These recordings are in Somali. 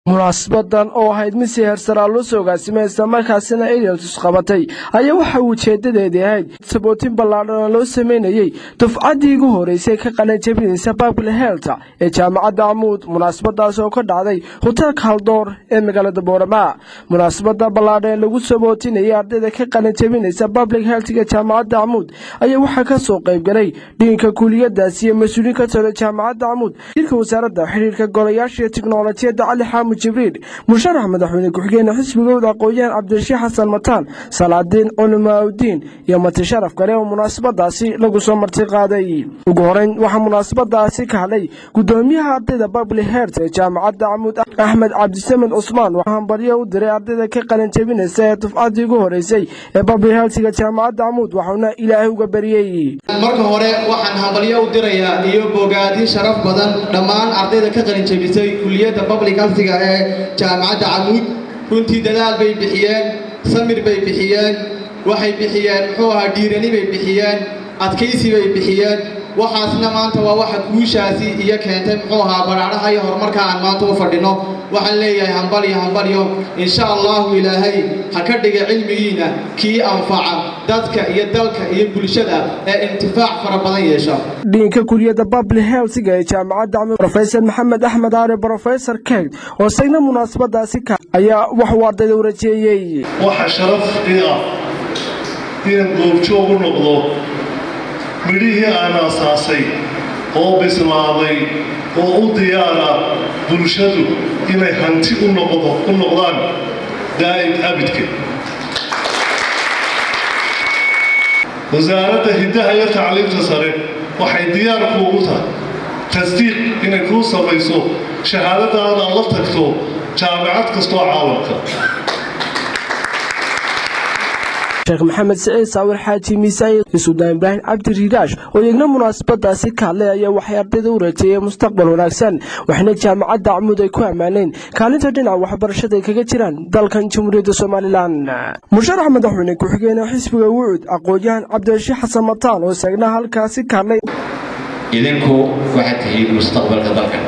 munaasabadan oo ahayd mid si heersara loo soo gaasimay isla markaasina Elios qabatay ayaa waxa uu jeedadeedii ahayd sabootin ballaadhan loo sameeyay dufcadii ugu horeysay ka qalan jabinaysa Public Health ee jaamacadda Amuud. Munaasabadaas oo ka dhacday Hotel Khaldoor ee magaalada Boorama. Munaasabada ballaadhan lagu sabootinayay ardayda ka qalan jabinaysa Public Health ee jaamacadda Amuud ayaa waxa ka soo qayb galay dhiinka kulliyadaas iyo mas'uuliyiin ka tirsan jaamacadda Amuud, shirka wasaaradda xiriirka golayaasha tiknoolajiyadda Ali Xaamud Jibriil, musharax madaxweyne ku-xigeenka xisbiga aqoon-yahan Cabdirashiix Xasan Mataan, Salaadiin Culamaaudiin iyo mati sharaf kale oo munaasabadaasi lagu soo marti qaaday. Ugu horeyn waxa munaasabadaasi ka hadlay gudoomiyaha ardayda Public Health ee jaamacadda Amuud Axmed Cabdisamed Cusmaan, waxaan bariyo u diray ardayda ka qalan jabinaysa ee dufcadii ugu horeysay ee Public Health ee jaamacadda Amuud, waxaana Ilaahay uga bariyay. marka hore waxaan hambalyo u dirayaa iyo bogaadin sharaf badan dhammaan ardayda ka qalan jabisay kulliyadda Public Health ee jaamacadda Amuud. runtii dadaal bay bixiyeen, samir bay bixiyeen, waxay bixiyeen dhiirani bay bixiyeen, adkaysi bay bixiyeen. waxaasna maanta waa waxa guushaasi iyo keentay baraaraha iyo horumarka aan maanta u fadhino. waxaan leeyahay hambalyo insha Allah ilaahay ha ka dhiga cilmigiina kii anfaca dadka iyo dalka iyo bulshada ee intifaac fara badan yeesha. dhiinka kulliyadda Public Health ee jaamacadda Amuud Professor Maxamed Axmed Aare Professor Keeg oo sayna munaasabadaasi ka ayaa wax uu ardayda u rajeeyay. waxa sharaf in goobjoog u noqdo midhihii aan aasaasay oo bislaaday oo u diyaara bulshadu inay hanti u noqdaan daa'im abidka. wasaaradda hiddaha iyo tacliinta sare waxay diyaar kuugu tahay tasdiiq inay kuu samayso shahaadadaada la tagto jaamacad kastoo caalamka. Sheekh Maxamed Saciid Saawir Xaaji Miisaayi Suudaan Ibrahim Cabdi Riidaash oo iyagna munaasabadaasi ka hadlay ayaa waxay ardayda u rajeeyeen mustaqbal wanaagsan, waxayna jaamacadda Amuud ay ku ammaaneen kaalinta dhinaca waxbarashada ay kaga jiraan dalkan Jamhuuriyadda Soomaaliland. musharax madaxweyne ku-xigeenka xisbiga Wucud aqoon-yahan Cabdirashiix Xasan Mataan oo isagna halkaasi ka hadlay. idinku waxaad tihiin mustaqbalka dalkan,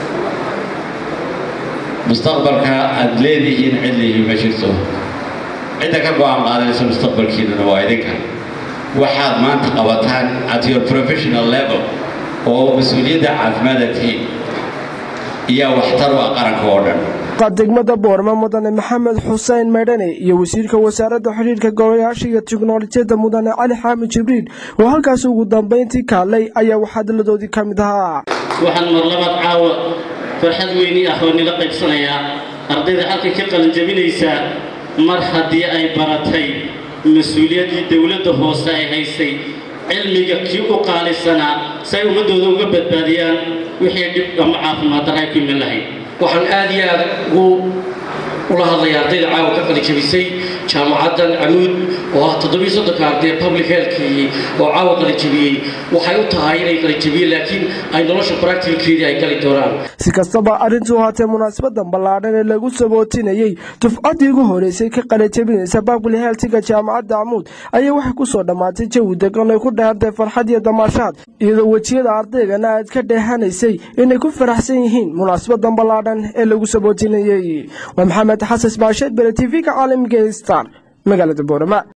mustaqbalka aad leedihiin cidlihi ma jirto. cidda ka go'aan qaadaysa mustaqbalkiina waa idinka. waxaad maanta qabataan at your professional level oo mas'uuliyadda caafimaadka tihiin iyo waxtar u qaranka oo dhan. degmada Boorama mudane Maxamed Xuseen Meedhane iyo wasiirka wasaaradda xiriirka golayaasha iyo tiknoolajiyadda mudane Ali Xaamud Jibriil oo halkaas ugu dambeyntii ka hadlay ayaa waxa hadaladoodii ka mid ahaa. waxaan mar labaad caawa farxad weyn ah oo nila qaybsanayaa ardayda halka ka qalan jabinaysa mar haddii ay baratay mas'uuliyadii dawladda hoose ay haysay cilmiga kii u qaalisanaa say ummadooda uga badbaadiyaan wixii dhib ama caafimaad darro ay ku iman lahayd. waxaan aad iyo aad ula hadlayaa ardayda caawa ka qalan jabisay jaamacaddan Amuud oo 730 arday Public Health oo caawa qalan jabiyay. waxay u tahay inay qalan jabiyeen laakiin ay nolosha practically ay gali doonaan. si kastaba arrintu haatee munaasabadan ballaadhan ee lagu sabootinayay dufcadii ugu horeysay ka qalan jabinaysa Public Health ee jaamacadda Amuud ayaa waxay ku soo dhamaatay jawi degan oo ku dheehantay farxad iyo damaashaad, iyadoo wajiyada ardaygana aad ka dheehanaysay inay ku faraxsan yihiin munaasabadan ballaadhan ee lagu sabootinayay. Maxamed Xasan Baasheed, TV-ga caalamiga ee Star magaalada Boorama.